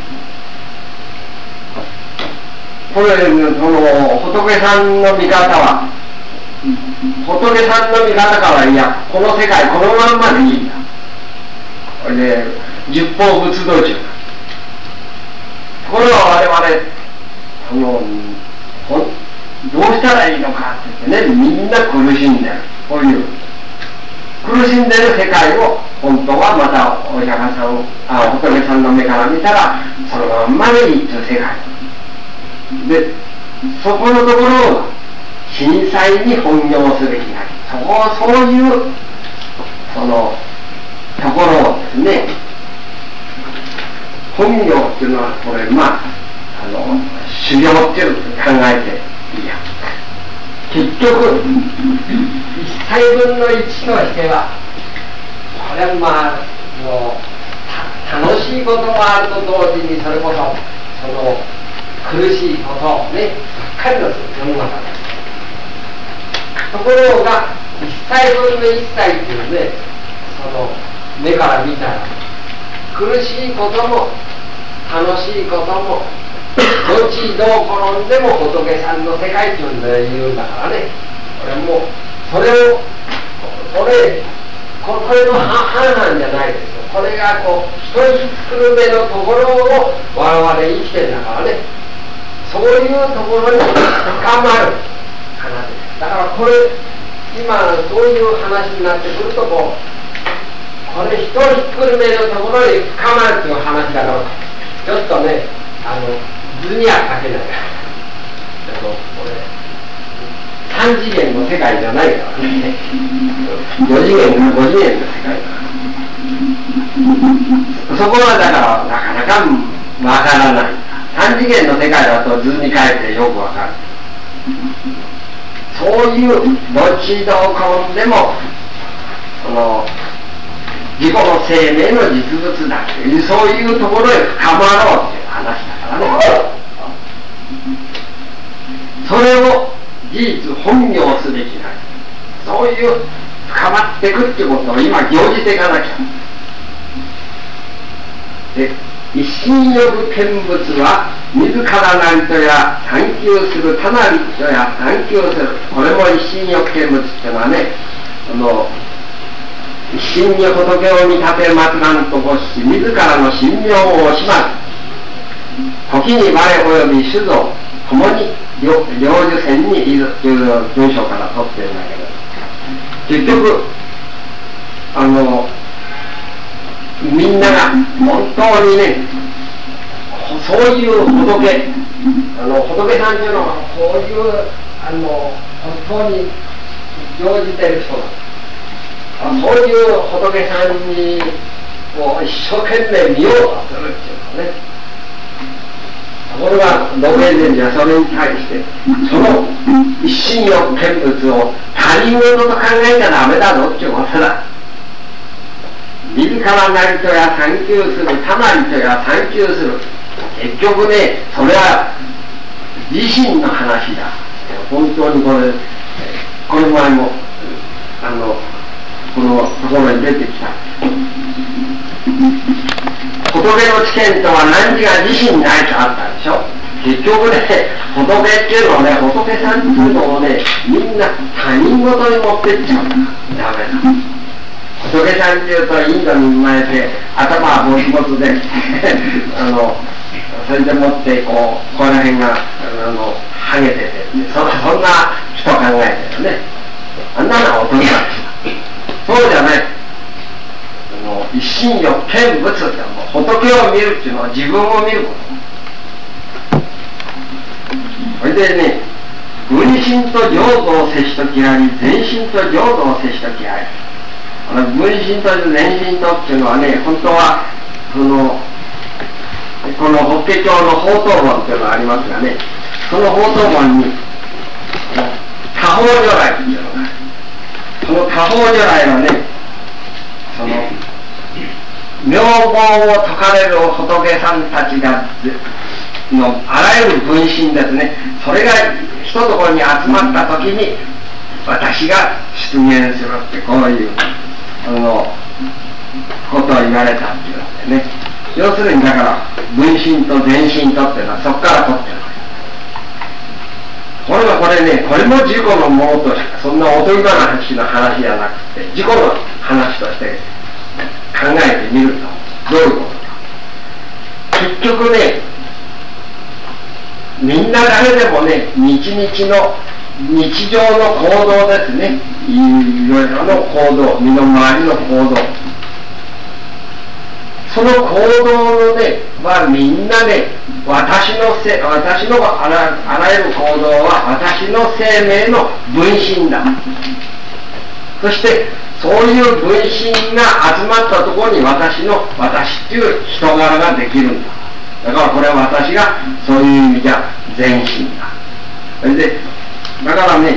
[SPEAKER 1] これその仏さんの見方は、仏さんの見方からいやこの世界このまんまでいいんだ。これで十方仏道中だ。これは我々そのどうしたらいいのかって言ってね、みんな苦しんでる。こういう苦しんでる世界を本当はまたお釈迦さん、あ、仏さんの目から見たらそのまんまでいいっていう世界で、そこのところを震災に本業すべきなり、そこそういうそのところをですね、本業っていうのはこれまああの修行っていう考えていいや。結局いっさいぶんのいちとしてはこれはまあの楽しいこともあると同時にそれこそその苦しいことをねばっかりの世の中です。ところがいっさいぶんのいっさいっていうね、その目から見たら苦しいことも楽しいこともどっちどう転んでも仏さんの世界っていうん言うんだからね、これもうそれをこれこれの半々じゃないですよ。これがこう一人作る目のところを我々生きてるんだからね、そういうところに深まる話です。だからこれ今そういう話になってくるとこうこれ一人作る目のところに深まるっていう話だからちょっとねあの図には書けないからあのこれ三次元の世界じゃないからね四次元か五次元の世界だからそこはだからなかなかわからない。三次元の世界だと図に書いてよくわかる。そういうどっちどう転んでもその自己の生命の実物だというそういうところへ深まろうという話だからね。それを事実本業すべきなり、そういう深まっていくっていうことを今行じていかなきゃ。で一心欲見物は自らなりとや探求する他なりとや探求する、これも一心欲見物っていうのはね、あの一心に仏を見立て祭らんと欲し自らの神妙を惜しまず時に我及び主像共に領受線にいるという文章から取ってるんだけど、結局あのみんなが当にね、そういう仏、あの仏さんっていうのはこういうあの本当に乗じてる人なんです。そういう仏さんにもう一生懸命見ようとするっていうのね。ところが道元禅師はそれに対してその一心欲見物を他人事と考えちゃダメだぞっていうことだ。自らなりとや探求する、他なりとや探求する、結局ね、それは自身の話だ。本当にこれこの前もあのこのところに出てきた。仏の知見とは何時が自身にないとあったでしょ。結局ね、仏っていうのはね、仏さんっていうのをね、みんな他人事に持ってっちゃうんだ。ダメだ。仏さんっていうとインドに生まれて頭はボツボツであのそれでもってこうここら辺があのハゲててそ, そんな人考えてるね。あんなのは大人だ。そうじゃない。あの一心欲見物って仏を見るっていうのは自分を見ること。それでね、分身と浄土を接しときあり、全身と浄土を接しときあり。あの分身と全身とっていうのはね、本当はそのこの法華経の法灯本っていうのがありますがね、その法灯本に他方如来っていうのがある。その他方如来はね、その名号を説かれる仏さんたちがのあらゆる分身ですね。それが一ところに集まった時に私が出現するってこういうあのことを言われたっていうのでね。要するにだから分身と全身とっていうのはそこから取ってるわけ。これはこれね、これも自己のものとして、そんなおとぎ話の話じゃなくて自己の話として考えてみるとどういうことか。結局ね、みんな誰でもね、日々の日常の行動ですね。いろいろの行動、身の回りの行動、その行動のねはみんなね、私のせ私のあら、あらゆる行動は私の生命の分身だ。そしてそういう分身が集まったところに私の私っていう人柄ができるんだ。だからこれは私がそういう意味じゃ全身だ。それでだからね、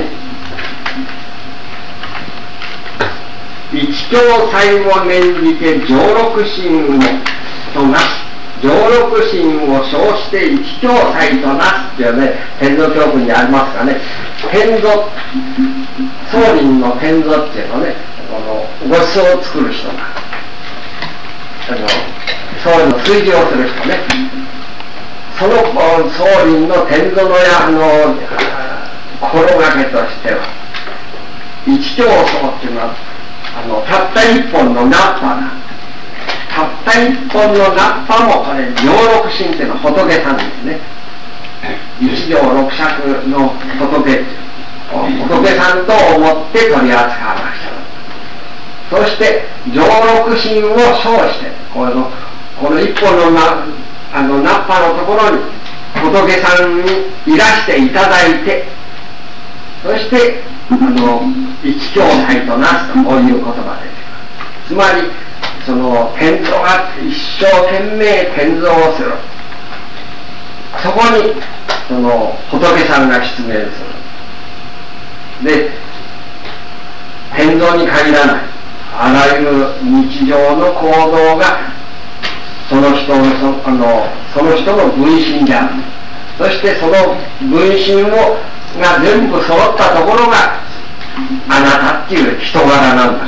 [SPEAKER 1] 一教祭を念じて上六神をとなす、上六神を称して一教祭となすっていうね、天蔵教訓にありますがね、天蔵、宗林の天蔵っていうのはね、このごちそうを作る人が、あの宗林の炊事をする人ね、その宗林の天蔵のやの心がけとしては、一教僧っていうのはあのたった一本のナッパだ。たった一本のナッパもこれ上六神っていうのは仏さんですね。一条六尺の仏、仏さんと思って取り扱わなくちゃ。そして上六神を称してこのこの一本のナあのナッパのところに仏さんにいらしていただいて、そしてあの一教祭となすとこういう言葉で、つまりその天蔵が一生懸命天蔵をする。そこにその仏さんが出現する。で天蔵に限らないあらゆる日常の行動がその人の そ, あのその人の分身である。そしてその分身をが全部揃ったところがあなたっていう人柄なんだから。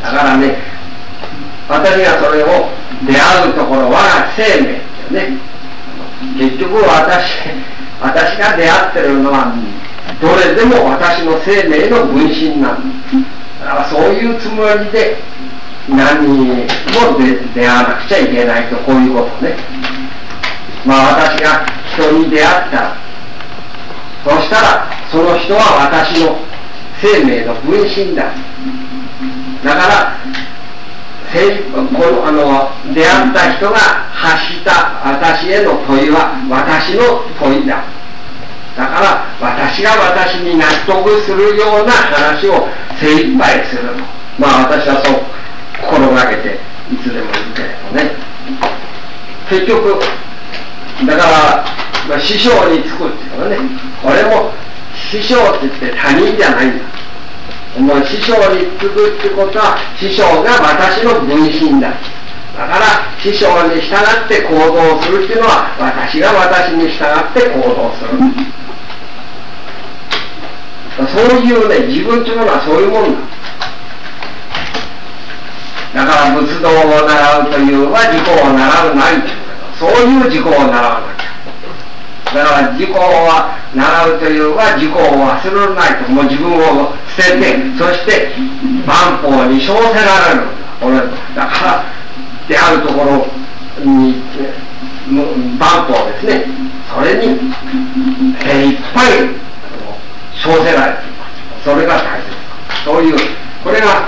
[SPEAKER 1] だからね、私がそれを出会うところは生命っていうね、結局私私が出会ってるのはどれでも私の生命の分身なんだ。だからそういうつもりで何にも出会わなくちゃいけないと、こういうことね。まあ私が人に出会ったら、そしたらその人は私の生命の分身だ。だから精一このあの出会った人が発した私への問いは私の問いだ。だから私が私に納得するような話を精一杯すると。まあ私はそう心がけていつでも言うけれどね。結局だから、まあ、師匠につくっていうのはね、俺も師匠って言って他人じゃないんだ。もう師匠につくってことは師匠が私の分身だ。だから師匠に従って行動するっていうのは私が私に従って行動する。そういうね、自分というのはそういうもんだ。だから仏道を習うというのは自己を習うないということ。そういう自己を習わなきゃ。だから自己を習うというのは自己を忘れないと。もう自分を捨てて、そして万法に称せられるんだ。これだから出会うところに万法ですね。それに精一杯称せられています。それが大切。そういうこれが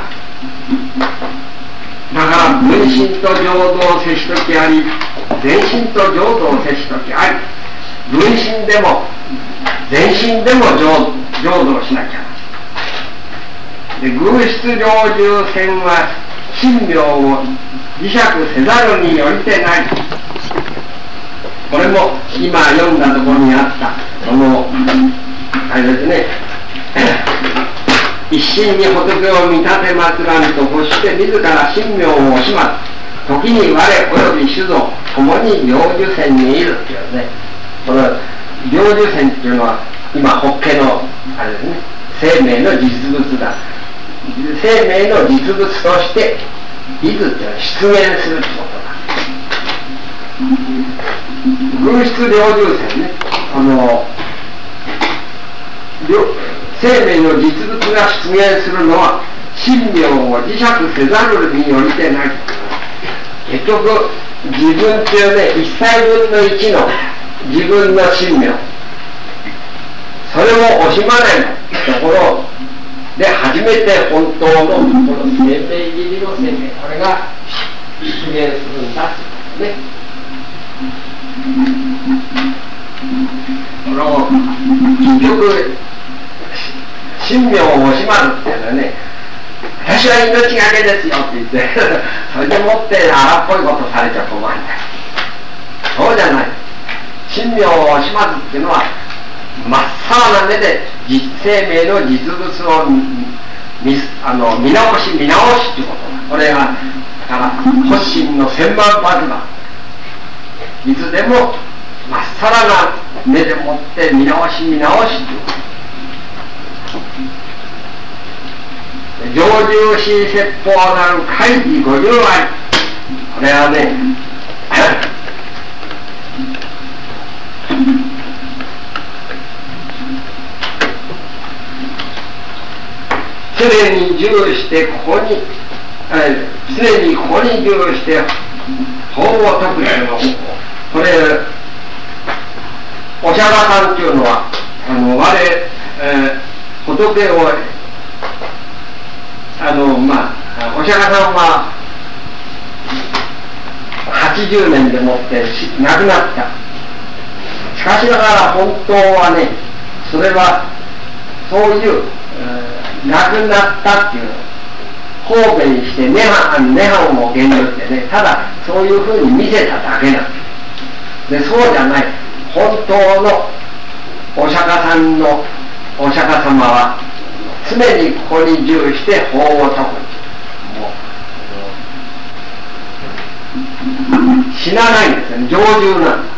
[SPEAKER 1] だから分身と浄土を接しときあり、全身と浄土を接しときあり、分身でも全身でも 浄, 浄土をしなきゃ。で偶出領住戦は神妙を磁石せざるによりてない。これも今読んだところにあったこのあれですね一心に仏を見立て祭らんと欲して自ら神妙を惜しまず時に我および主蔵共に領受戦にいるっていうね。この領受戦っていうのは今法華のあれですね、生命の実物だ。生命の実物としていずっていうのは出現するってことだ。偶出領受戦ね、あの生命の実物が出現するのは神妙を磁石せざるによりてない。結局自分っていうね、一切分の一の自分の神妙、それを惜しまないところで初めて本当のこの生命切りの生命、これが出現するんだっていうね。この結局神妙を惜しまずっていうのはね、私は命がけですよって言ってそれでもって荒っぽいことされちゃ困るんだよ。そうじゃない。神妙を惜しまずっていうのは真っ青な目で生命の実物を 見, あの見直し見直しっていうことだ。これがだから発心の千万発だ。いつでも真っさらな目でもって見直し見直しっていうこと。上重視説法なる開示五十割。これはね常に従してここに常にここに従して法を説くというの。これお釈迦さんっていうのはあの我、えー、仏をあのまあお釈迦さんははちじゅうねんでもって亡くなった。しかしながら本当はね、それはそういう、えー、亡くなったっていう方便して涅槃涅槃を言語ってね、ただそういうふうに見せただけなんで、そうじゃない。本当のお釈迦さんのお釈迦様は常にここに従して法を説く。もう死なないんですよね。常住なんだ。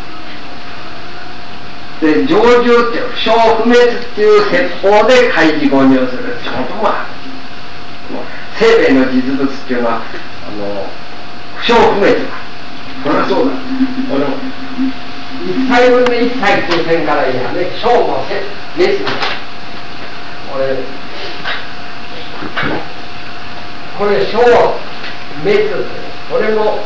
[SPEAKER 1] で常住っていう不生不滅っていう説法で開示誤入するってこともある。生命の実物っていうのはあの不生不滅だ。これはそうだ。この一切分で一切っていう点から言えばね、生も滅だ。これこれ生滅ってこれも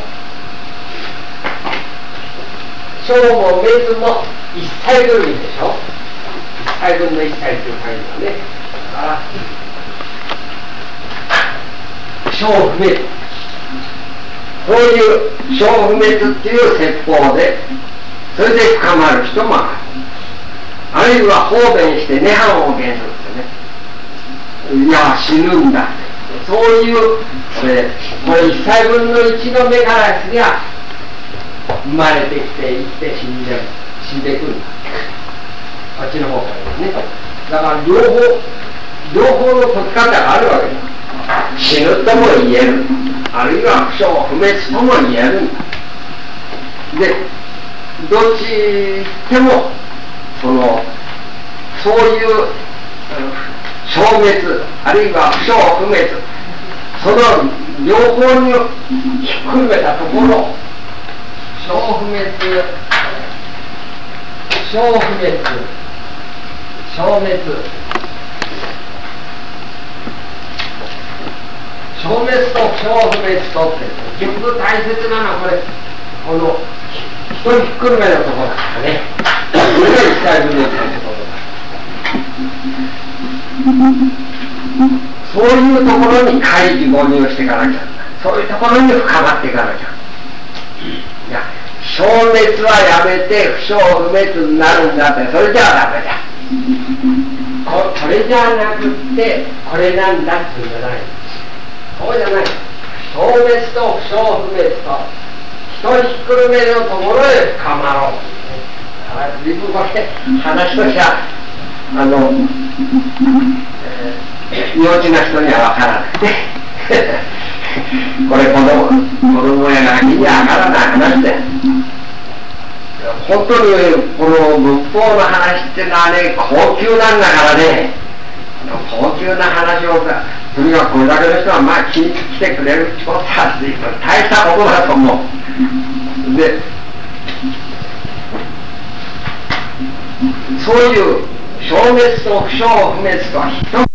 [SPEAKER 1] 生も滅も一切分離でしょ。一切分の一切っていう感じだね。だから生不滅こういう小不滅っていう説法で、それで深まる人もある。あるいは方便して涅槃を現するってね。いや、死ぬんだって。そういう、えー、これ一切分の一の目からすりゃ、生まれてきて、生きて死んで、死んでいくんだ。あっちの方からですね。だから両方、両方の解き方があるわけだ。死ぬとも言える。あるいは不生不滅とも言えるんだ。で、どっちでも、その、そういう消滅、あるいは不生不滅、その両方にひっくるめたところ、消不滅、消不滅、消滅、消滅と消不滅とって、結局大切なのはこれ、この一人ひっくるめのところだからね。これが一切分の一のところだ。そういうところに開示誤入していかなきゃ。そういうところに深まっていかなきゃ。いや、消滅はやめて不生不滅になるんだって、それじゃあダメだ。こそれじゃなくってこれなんだっていうんじゃない。そうじゃない。消滅と不生不滅と人ひっくるめのところへ深まろう。だから自分これ話としてはあの、えー、幼稚な人には分からなくてこれ子供子供やガキには分からない話で、本当にこの仏法の話ってのはね、高級なんだからね、高級な話をさ、とにかくこれだけの人はまあ聞いてきてくれるってことは大したことだと思う。で、そういう消滅と不生不滅とは一つ